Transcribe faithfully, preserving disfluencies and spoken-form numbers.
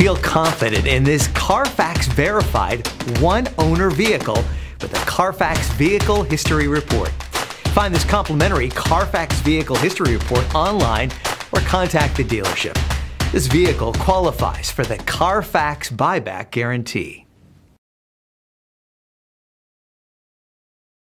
Feel confident in this CARFAX verified one-owner vehicle with a CARFAX Vehicle History Report. Find this complimentary CARFAX Vehicle History Report online or contact the dealership. This vehicle qualifies for the CARFAX Buyback Guarantee.